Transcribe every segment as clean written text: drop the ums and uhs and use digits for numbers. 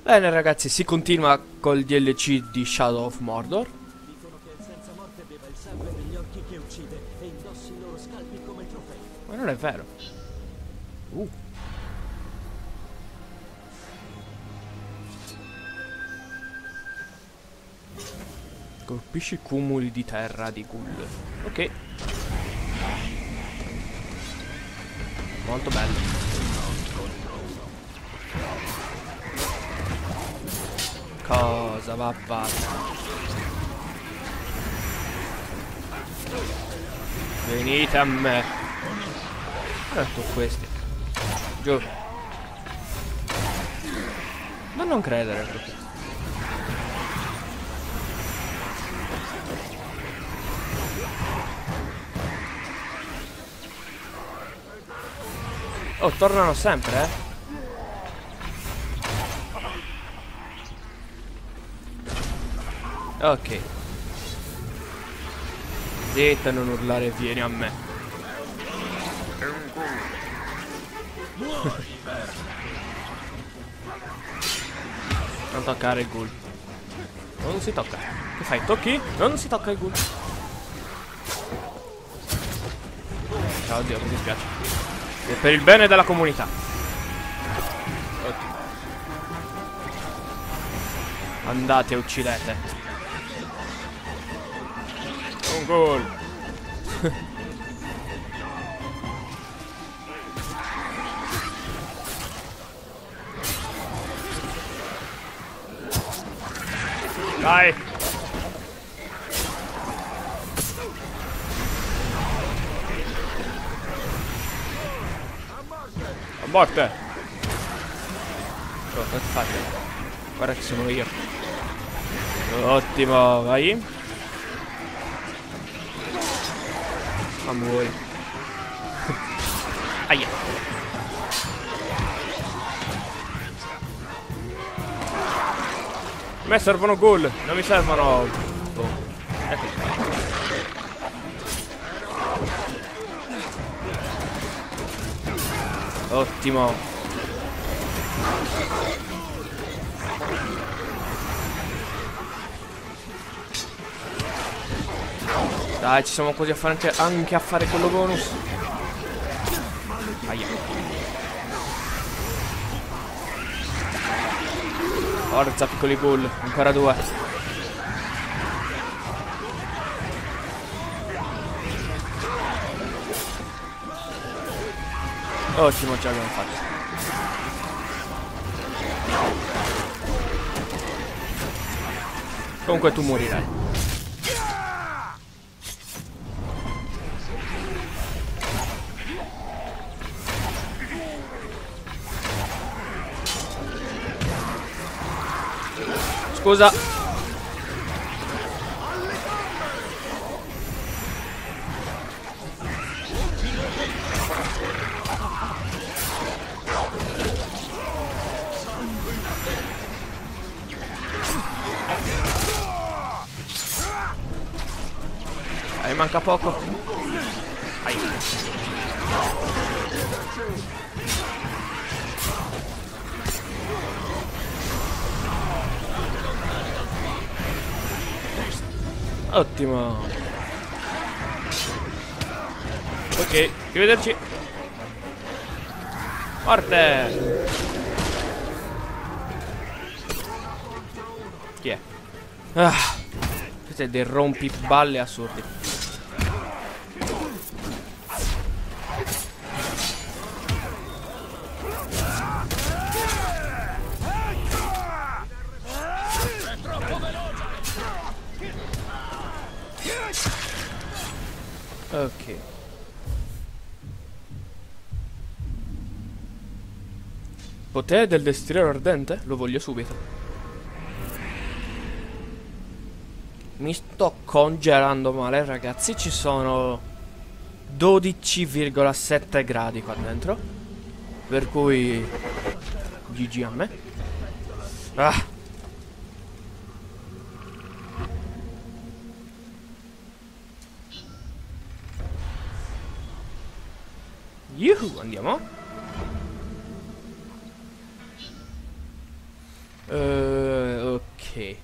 Bene ragazzi, si continua col DLC di Shadow of Mordor. Dicono che il senza morte beva il sangue degli orchi che uccide e indossi i loro scalpi come trofei. Ma non è vero. Uh. Colpisci cumuli di terra di ghoul. Ok. Molto bello. Cosa va fatta? Venite a me. Ecco questi. Giù. Ma non credere proprio. Oh, tornano sempre, eh? Ok. Zitta, non urlare, vieni a me. Non toccare il ghoul. Non si tocca. Che fai? Tocchi? Non si tocca il ghoul. Oddio, mi dispiace. È per il bene della comunità. Ottimo. Andate e uccidete. Un ghoul. Dai. A morte. Oh, cosa fate? Guarda che sono io. Ottimo, vai. Ma muori. Aia. A me servono ghoul, non mi servono. Oh. Ecco qua. Ottimo. Dai, ci siamo quasi a fare anche a fare quello bonus. Aia. Forza, piccoli ghoul. Ancora due. Ottimo, ce l'abbiamo fatto. Comunque tu morirai. Scusa. Manca poco. Ai. Ottimo. Ok, rivederci. Morte. Chi è? Ah, siete dei rompiballe assurdi. Ok. Potere del destriero ardente? Lo voglio subito. Mi sto congelando male, ragazzi. Ci sono 12,7 gradi qua dentro. Per cui GG a me. Ah. Yuhu, andiamo. Ok.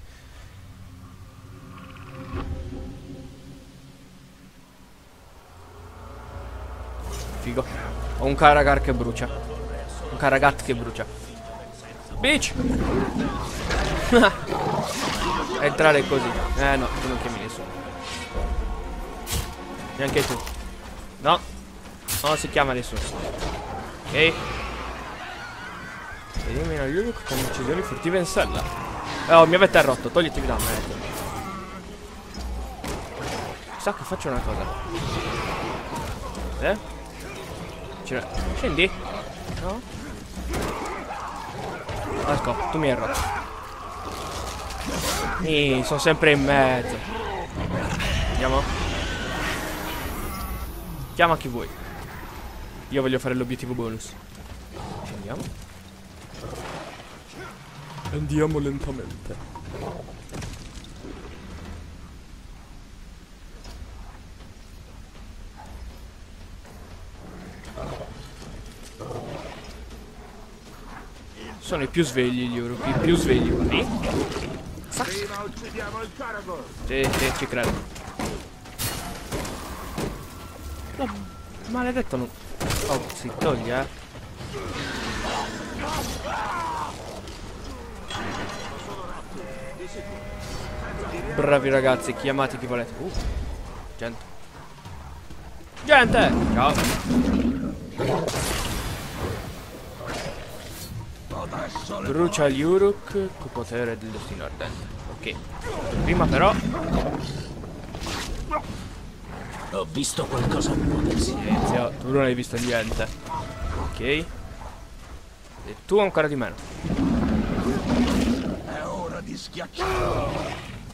Figo. Ho un Karagar che brucia. Un Karagat che brucia. Bitch! Entrare così. No, tu non chiami nessuno. Neanche tu. No. Non si chiama nessuno. Ok. Elimina gli Uruk con uccisioni furtive in sella. Oh, mi avete rotto. Toglietevi da me. Sa che faccio una cosa. Scendi. No. Ecco, tu mi hai rotto. Sono sempre in mezzo. Andiamo. Chiama chi vuoi. Io voglio fare l'obiettivo bonus. Scendiamo. Andiamo lentamente. Sono i più svegli gli Uruk, i più svegli. Prima uccidiamo il Karagor. Sì, ci credo. No, maledetto non... Oh, si toglie, Bravi ragazzi, chiamate chi volete. Gente. Gente! Ciao. Brucia gli Uruk col potere del destino ardente. Ok. Prima però... Ho visto qualcosa muoversi. Silenzio, tu non hai visto niente. Ok. E tu ancora di meno. È ora di schiacciare.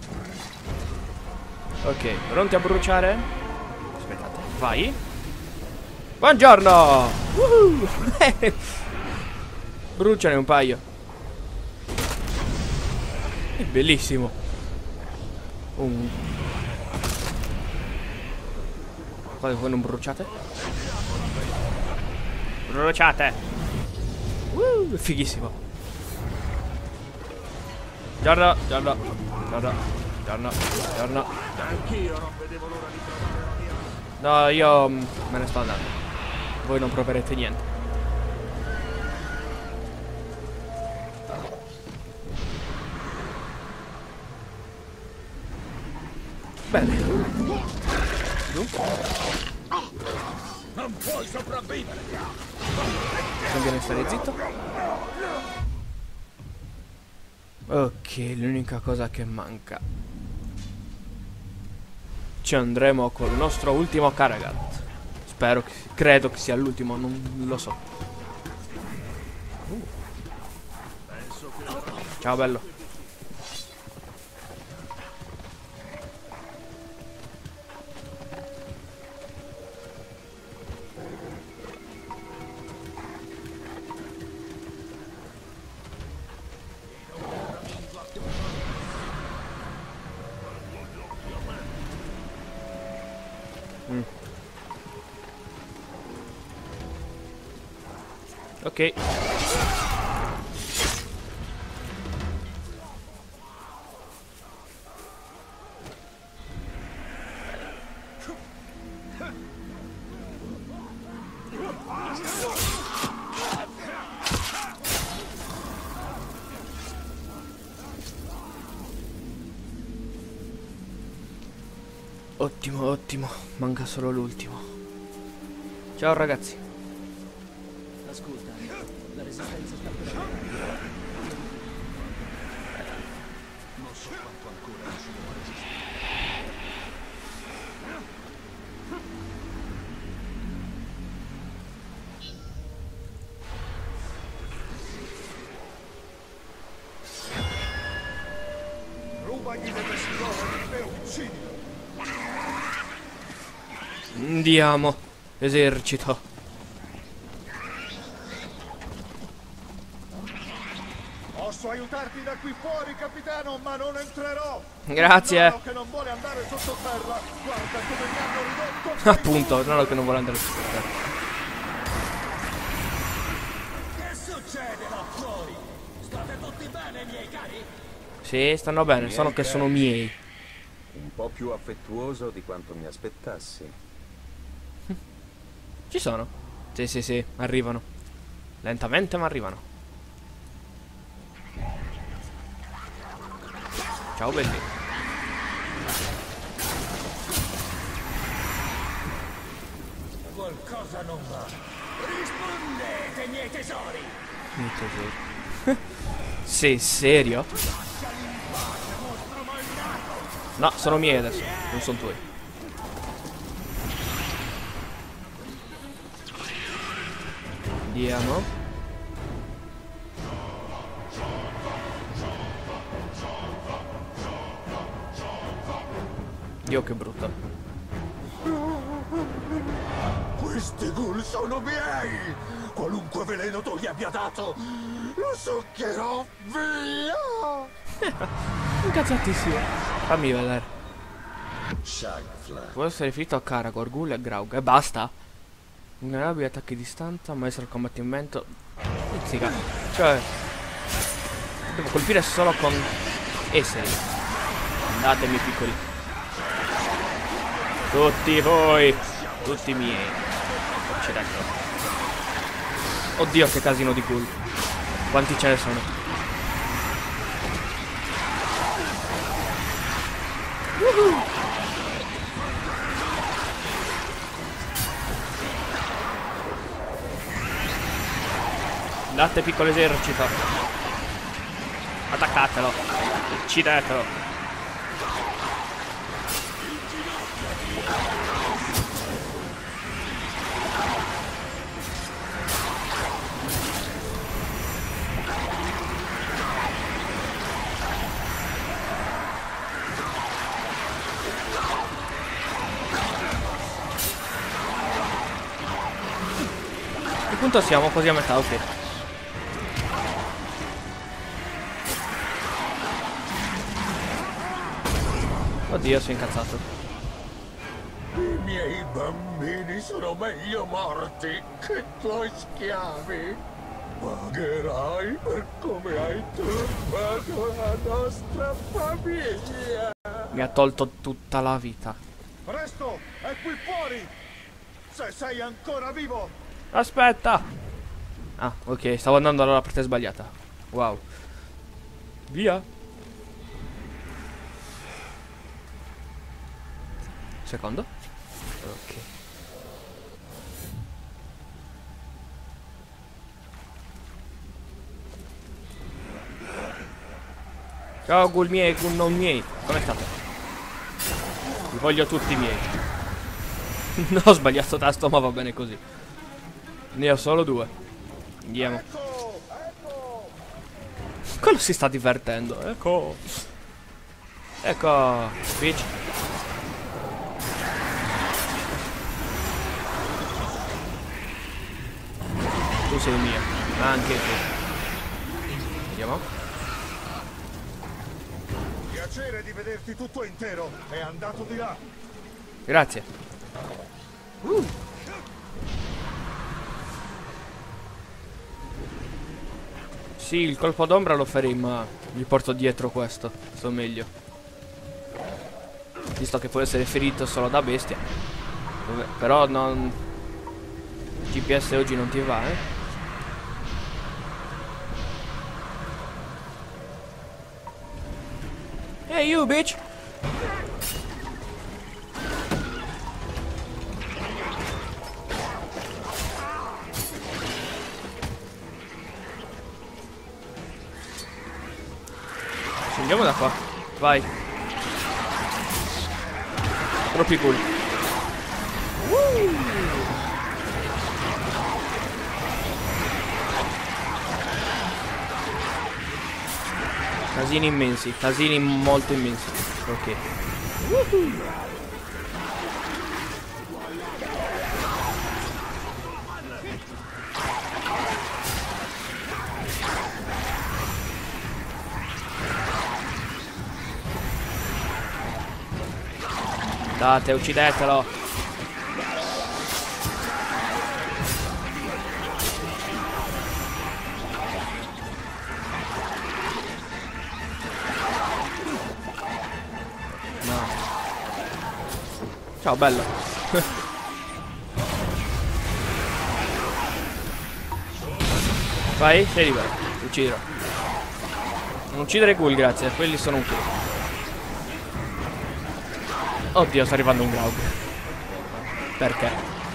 Ok, pronti a bruciare? Aspettate, vai. Buongiorno! Bruciane un paio. È bellissimo. Quando voi non bruciate? Bruciate! Fighissimo. Giorno. Anch'io non vedevo l'ora di trovare la mia. No, io me ne sto andando. Voi non proverete niente. Bene. Tu? Non puoi sopravvivere. Conviene stare zitto. Ok, l'unica cosa che manca. Ci andremo col nostro ultimo Karagat. Credo che sia l'ultimo, non lo so. Ciao bello. Ok. Ottimo, ottimo. Manca solo l'ultimo. Ciao ragazzi. Ascolta, la resistenza sta per arrivare. Non so quanto ancora riusciremo a resistere. Rubagli le testimoni e uccidilo. Andiamo. Esercito. Posso aiutarti da qui fuori, capitano, ma non entrerò. Grazie. Nonno che non vuole andare sottoterra. Guarda come mi hanno ridotto. Appunto, non che non vuole andare su. Che succede là fuori? State tutti tutti bene, miei cari? Sì, stanno bene, sono che sono miei. Un po' più affettuoso di quanto mi aspettassi. Ci sono? Sì, sì, sì, arrivano. Lentamente, ma arrivano. Ciao, belli. Qualcosa non va. Rispondete, miei tesori! Sei serio? No, sono miei adesso, non sono tuoi. Andiamo. Dio, che brutto. Questi ghoul sono miei! Qualunque veleno tu gli abbia dato, lo succhierò via! Incazzatissimo. Fammi vedere. Shagfly. Può essere riferito a Karagor, Ghoul e Graug. E basta. Vulnerabili attacchi di distanza, maestro al combattimento. Pizzica. Cioè, devo colpire solo con esseri. Andatemi, piccoli. Tutti voi. Tutti miei. Accidenti. Oddio, che casino di ghoul. Quanti ce ne sono? Andate, piccolo esercito. Attaccatelo. Uccidetelo. A che punto siamo? Così a metà, ok. Oddio, sono incazzato. I miei bambini sono meglio morti che i tuoi schiavi. Pagherai per come hai turbato la nostra famiglia. Mi ha tolto tutta la vita. Presto, è qui fuori! Se sei ancora vivo! Aspetta. Ah, ok, stavo andando alla parte sbagliata. Wow. Via. Secondo. Ok. Ciao ghoul miei, ghoul non miei. Come state? Vi voglio tutti miei. No, ho sbagliato tasto, ma va bene così. Ne ho solo 2. Andiamo. Ecco! Quello si sta divertendo. Ecco. Ecco. Bitch. Tu sei mio. Anche tu. Vediamo. Piacere di vederti tutto intero. È andato di là. Grazie. Sì, il colpo d'ombra lo farei, ma mi porto dietro questo. Sto meglio. Visto che può essere ferito solo da bestia. Vabbè, però non... GPS oggi non ti va, eh? Hey you, bitch! Scendiamo da qua. Vai. Troppi cool. Casini immensi. Casini molto immensi. Ok. Date, uccidetelo. Ciao, bello. Vai, sei libero. Ucciderò. Non uccidere i ghoul, grazie. Quelli sono utili. Oddio, sta arrivando un Graug. Perché?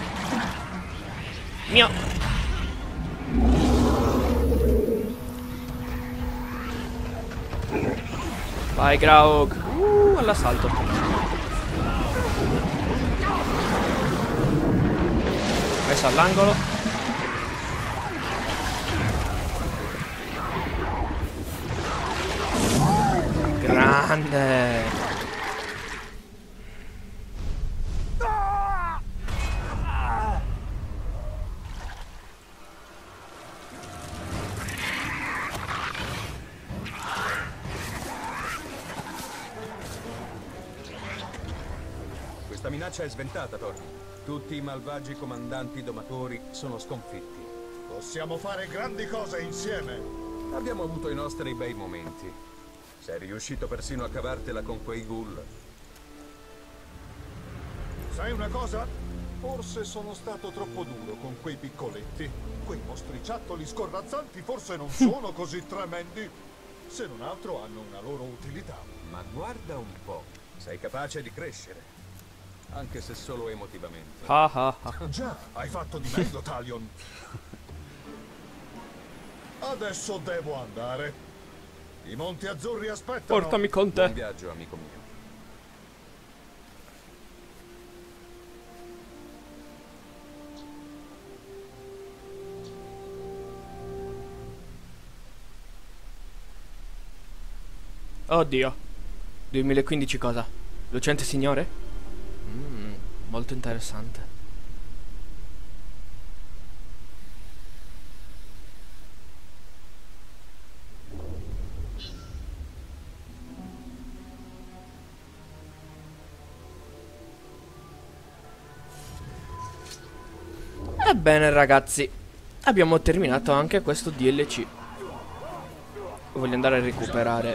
Mio. Vai, Graug. All'assalto. Messo all'angolo. Grande. Questa minaccia è sventata, Tony. Tutti i malvagi comandanti domatori sono sconfitti. Possiamo fare grandi cose insieme. Abbiamo avuto i nostri bei momenti. Sei riuscito persino a cavartela con quei ghoul. Sai una cosa? Forse sono stato troppo duro con quei piccoletti. Quei mostriciattoli scorrazzanti forse non sono così tremendi. Se non altro hanno una loro utilità. Ma guarda un po', sei capace di crescere. Anche se solo emotivamente. Ah ah ah. Già, hai fatto di meglio, Talion. Adesso devo andare. I Monti Azzurri aspettano. Portami con Buon te. viaggio, amico mio. Oddio. 2015 cosa? Lucente signore? Molto interessante. Ebbene ragazzi, abbiamo terminato anche questo DLC. Voglio andare a recuperare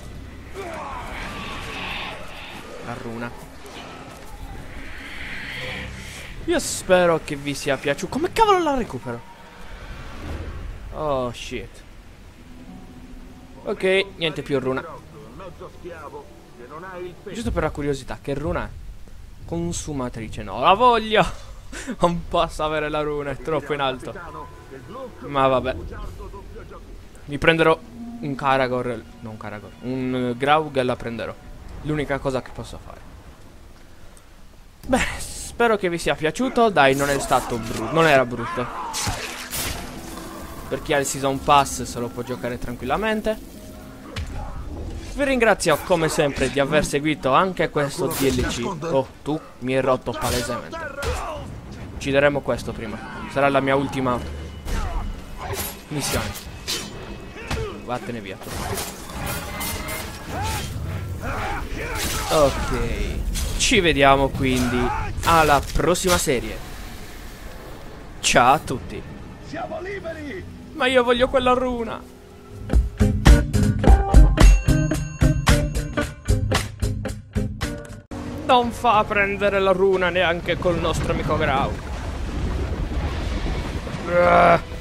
la runa. Io spero che vi sia piaciuto. Come cavolo la recupero? Oh shit. Ok, niente più runa. Giusto per la curiosità, che runa è? Consumatrice, no, la voglio. Non posso avere la runa, è troppo in alto. Ma vabbè. Mi prenderò un Karagor. Non Karagor, un Graug e la prenderò. L'unica cosa che posso fare. Bene, spero che vi sia piaciuto. Dai, non è stato brutto. Non era brutto. Per chi ha il Season Pass se lo può giocare tranquillamente. Vi ringrazio come sempre di aver seguito anche questo DLC. Oh, tu mi hai rotto palesemente. Uccideremo questo prima. Sarà la mia ultima missione. Vattene via tu. Ok. Ci vediamo quindi alla prossima serie. Ciao a tutti. Siamo liberi! Ma io voglio quella runa. Non fa prendere la runa neanche col nostro amico Graug.